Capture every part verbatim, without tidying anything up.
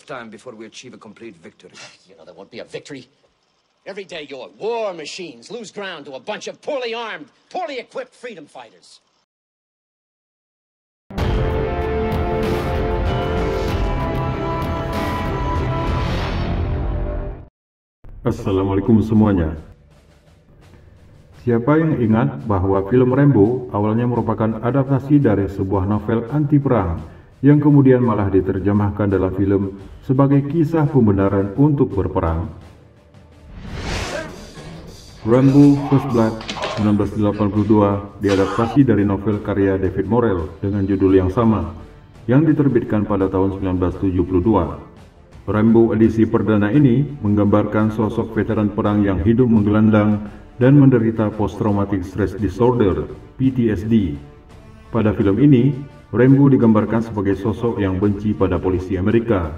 time before we achieve a complete victory. You know, there won't be a victory. Every day your war machines lose ground to a bunch of poorly armed, poorly equipped freedom fighters. Assalamualaikum semuanya. Siapa yang ingat bahwa film Rambo awalnya merupakan adaptasi dari sebuah novel anti perang yang kemudian malah diterjemahkan dalam film sebagai kisah pembenaran untuk berperang? Rambo First Blood seribu sembilan ratus delapan puluh dua diadaptasi dari novel karya David Morrell dengan judul yang sama yang diterbitkan pada tahun seribu sembilan ratus tujuh puluh dua. Rambo edisi perdana ini menggambarkan sosok veteran perang yang hidup menggelandang dan menderita post-traumatic stress disorder (P T S D). Pada film ini, Rambo digambarkan sebagai sosok yang benci pada polisi Amerika.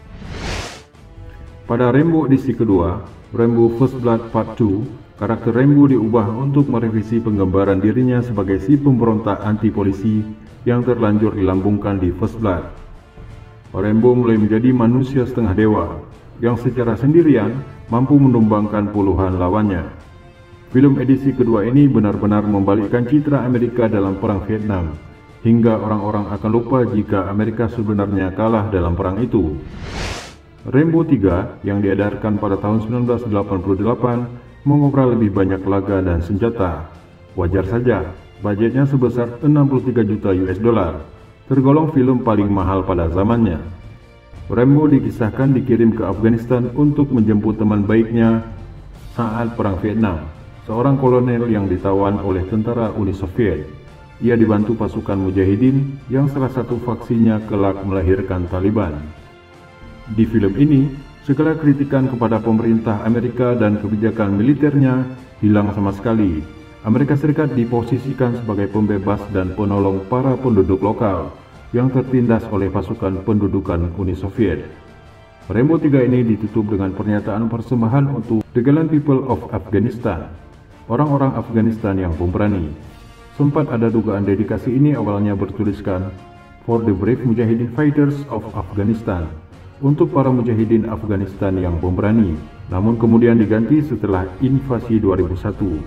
Pada Rambo edisi kedua, Rambo First Blood Part dua, karakter Rambo diubah untuk merevisi penggambaran dirinya sebagai si pemberontak anti-polisi yang terlanjur dilambungkan di First Blood. Rambo mulai menjadi manusia setengah dewa yang secara sendirian mampu menumbangkan puluhan lawannya. Film edisi kedua ini benar-benar membalikkan citra Amerika dalam Perang Vietnam, hingga orang-orang akan lupa jika Amerika sebenarnya kalah dalam perang itu. Rambo tiga yang diedarkan pada tahun seribu sembilan ratus delapan puluh delapan mengoperasi lebih banyak laga dan senjata. Wajar saja, budgetnya sebesar enam puluh tiga juta U S dollar, tergolong film paling mahal pada zamannya. Rambo dikisahkan dikirim ke Afghanistan untuk menjemput teman baiknya saat Perang Vietnam, seorang kolonel yang ditawan oleh tentara Uni Soviet. Ia dibantu pasukan mujahidin yang salah satu faksinya kelak melahirkan Taliban. Di film ini, segala kritikan kepada pemerintah Amerika dan kebijakan militernya hilang sama sekali. Amerika Serikat diposisikan sebagai pembebas dan penolong para penduduk lokal yang tertindas oleh pasukan pendudukan Uni Soviet. Rambo tiga ini ditutup dengan pernyataan persembahan untuk The Gallant People of Afghanistan, orang-orang Afghanistan yang pemberani. Sempat ada dugaan dedikasi ini awalnya bertuliskan For the Brave Mujahideen Fighters of Afghanistan, untuk para mujahidin Afghanistan yang pemberani, namun kemudian diganti setelah invasi dua ribu satu.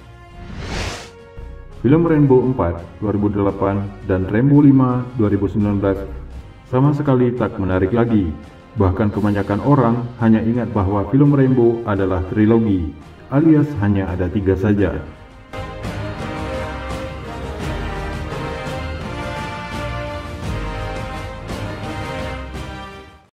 Film Rambo empat dua ribu delapan dan Rambo lima dua ribu sembilan belas sama sekali tak menarik lagi. Bahkan kebanyakan orang hanya ingat bahwa film Rambo adalah trilogi, alias hanya ada tiga saja,